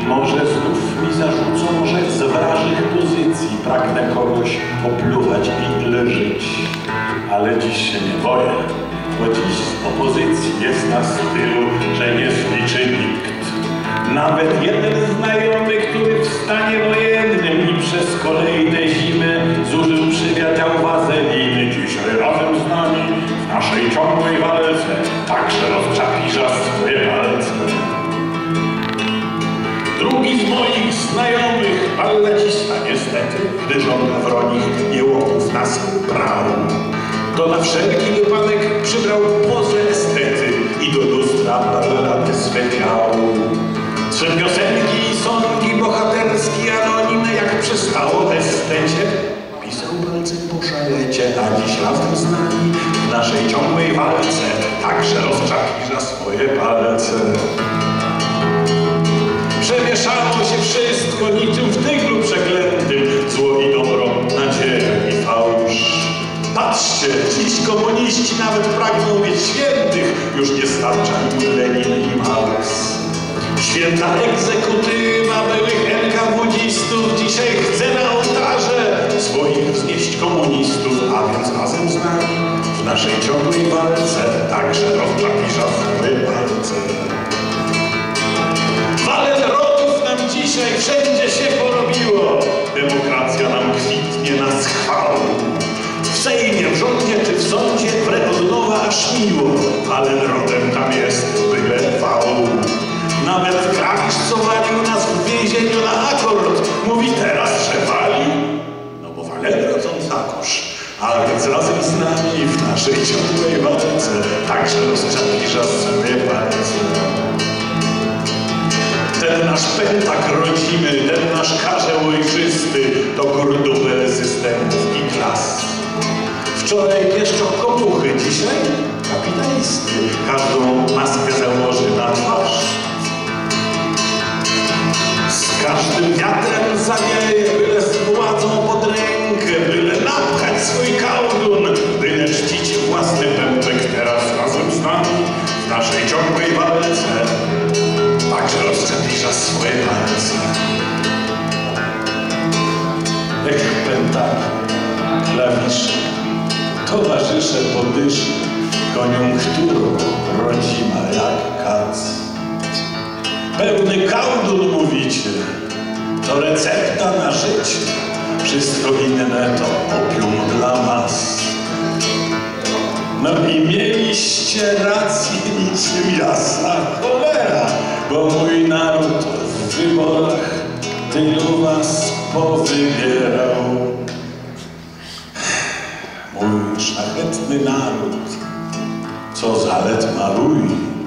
Może znów mi zarzucą, że z wrażych pozycji pragnę kogoś opluwać i leżyć. Ale dziś się nie boję, bo dziś z opozycji jest na stylu, że nie zliczy nikt. Nawet jeden znajomy, który w stanie wojennym i przez kolejne zimy zużył przywiadział wazeliny, dzisiaj razem z nami w naszej ciągłej walce także rozczapiża swoje palce. Drugi z moich znajomych, ballecista niestety, gdy żona wronich jełopów nas brał, to na wszelki wypadek przybrał pozę estety i do lustra balady swe ciało. Trzy piosenki i songi bohaterski anonimne, jak przystało w estecie, pisał palcem po szalecie, a dziś razem z nami w naszej ciągłej walce także rozczapiża swoje palce. Przemieszało się wszystko niczym w tyglu przeklętym, zło i dobro, nadzieja i fałsz. Patrzcie, dziś komuniści nawet pragną mieć świętych, już nie starcza im Lenin i Marks. Święta egzekutywa byłych NKWD-istów dzisiaj chce na ołtarze swoich wznieść komunistów, a więc razem z nami w naszej ciągłej walce także rozczapiża swoje palce. Walet rotów nam dzisiaj wszędzie się porobiło, demokracja nam kwitnie na schwał. W Sejmie, w rządzie czy w sądzie wre od nowa aż miło, ale rodem tam jest byle wał. Nawet Krawisz, co walił nas w więzieniu na akord, mówi teraz, że wali, no bo Walet rodząc zakosz, a więc razem z nami w naszej ciągłej walce także rozczapiża sobie palce. Ten nasz pętak rodzimy, ten nasz karzeł ojczysty to kurdubel systemów i klas. Wczoraj pieszczok kopuchy, dzisiaj kapitalisty każdą maskę założy na twarz. Z każdym wiatrem zawieje, byle z władzą pod rękę, byle napchać swój kałdun, byle czcić własny pępek teraz razem z nami w naszej ciągłej walce także rozczapiża swoje palce. Pętak, klawisze, towarzysze podyszy, koniunkturą rodzima jak kac. Pełny kałdun mówicie, to recepta na życie, wszystko inne to opium dla mas. No i mieliście rację niczym jasna cholera, bo mój naród w wyborach tylu was powybierał. Mój szlachetny naród, co zalet ma rój,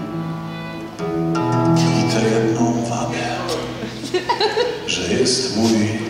i tę jedną wadę, że jest mój.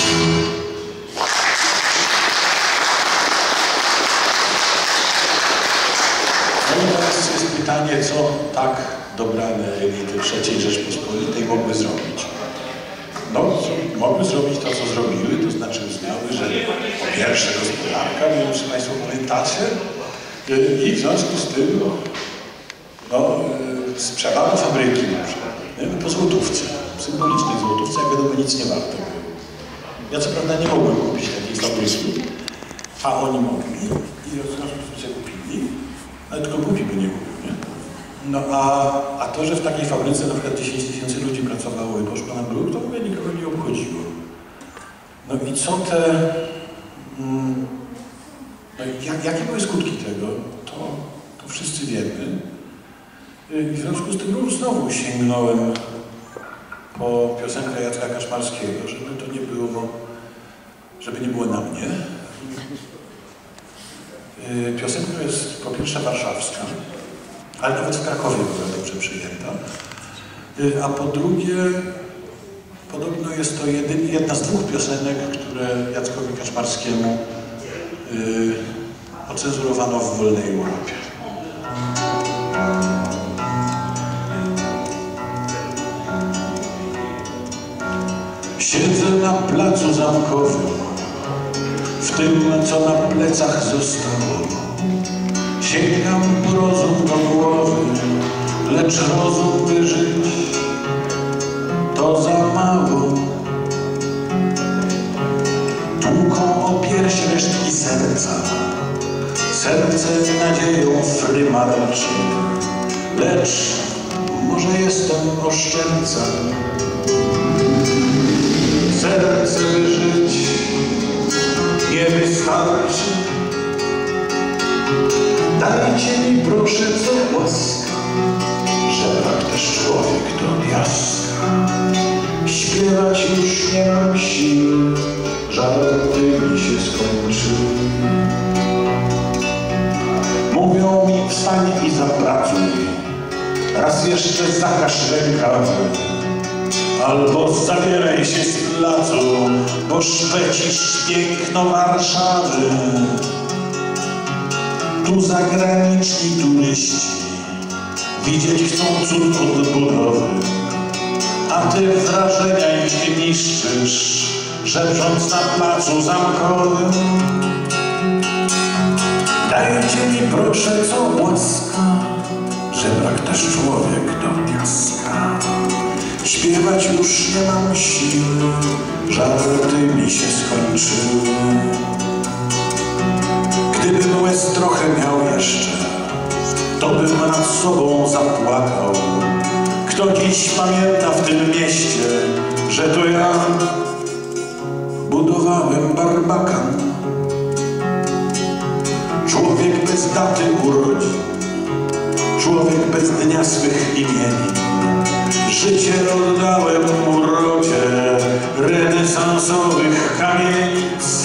No i teraz jest pytanie, co tak dobrane elity III Rzeczpospolitej mogły zrobić. No, mogły zrobić to, co zrobiły, to znaczy uznały, że po pierwsze gospodarka, nie wiem, czy Państwo pamiętacie, i w związku z tym no, sprzedano fabryki na przykład, po złotówce, symbolicznej złotówce, jak wiadomo, nic nie warte. Ja co prawda nie mogłem kupić takiej fabryki, a oni mogli i w związku z tym się kupili, ale tylko głupi by nie kupił, nie? No a to, że w takiej fabryce na przykład 10 000 ludzi pracowało i poszło na bruk, to w ogóle nikogo nie obchodziło. No i co te... No jakie były skutki tego, to wszyscy wiemy. I w związku z tym znowu sięgnąłem po piosenkę Jacka Kaczmarskiego, żeby to nie było, żeby nie było na mnie. Piosenka jest po pierwsze warszawska, ale nawet w Krakowie była dobrze przyjęta. A po drugie, podobno jest to jedna z dwóch piosenek, które Jackowi Kaczmarskiemu ocenzurowano w wolnej Europie. Siedzę na placu zamkowym, w tym, co na plecach zostało. Sięgam po rozum do głowy, lecz rozum by żyć, to za serce nadzieją frymarczy, lecz może jestem oszczędca. Serce by żyć nie wystarczy. Dajcie mi proszę co łaska, żebrak też człowiek do piaska. Śpiewać już nie mam siły, żarty mi się skończyły. Mówią mi wstań i zapracuj, raz jeszcze zakaż rękawy, albo zabieraj się z placu, bo szpecisz piękno Warszawy. Tu zagraniczni turyści widzieć chcą cud odbudowy, a ty wrażenia ich niszczysz, żebrząc na placu zamkowym. Dajcie mi proszę co łaska, żebrak też człowiek do piaska. Śpiewać już nie mam siły, żarty mi się skończyły. Gdybym łez trochę miał jeszcze, to bym nad sobą zapłakał. Kto dziś pamięta w tym mieście, że to ja budowałem barbakan? Człowiek bez daty urodzin, człowiek bez dnia swych imienin. Życie oddałem urodzie renesansowych kamienic.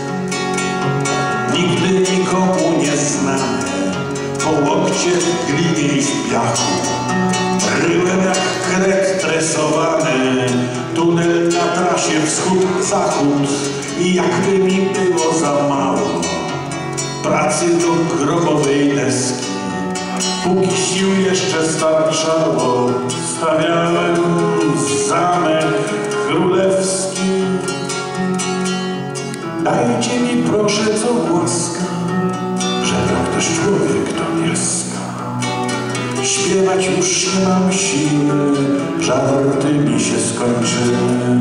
Nigdy nikomu nie znane, po łokcie w glinie i w piachu. Ryłem jak kret tresowany, tunel na trasie wschód-zachód. I jakby mi było za mało pracy do grobowej deski, póki sił jeszcze starczało, stawiałem zamek królewski. Dajcie mi proszę co łaska, żebrak też człowiek do piaska. Śpiewać już nie mam siły, żarty mi się skończyły.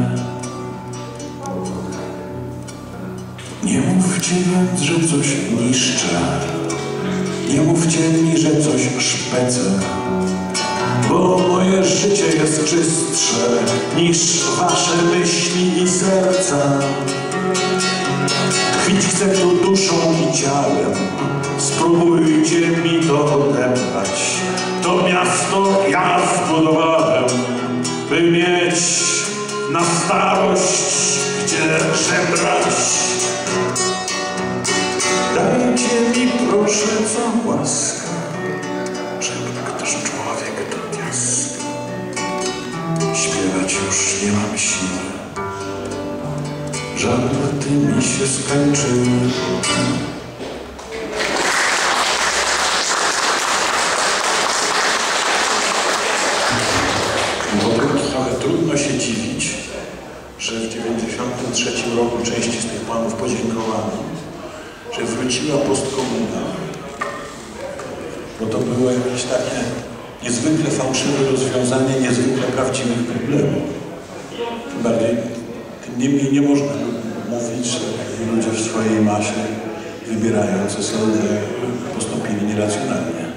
Nie mówcie więc, że coś niszczę, nie mówcie mi, że coś szpecę, bo moje życie jest czystsze niż wasze myśli i serca. Tkwić chcę tu duszą i ciałem, spróbujcie mi to odebrać. To miasto ja zbudowałem, by mieć na starość gdzie żebrać. Dajcie mi proszę co łaska, żebrak też człowiek do piaska. Śpiewać już nie mam siły, żarty mi się skończyły. Trochę trudno się dziwić, że w 1993 roku części z tych panów podziękowano, że wróciła postkomuna, bo to było jakieś takie niezwykle fałszywe rozwiązanie niezwykle prawdziwych problemów. Tym bardziej, tym niemniej nie można mówić, że ludzie w swojej masie wybierają, co sobie postąpili nieracjonalnie.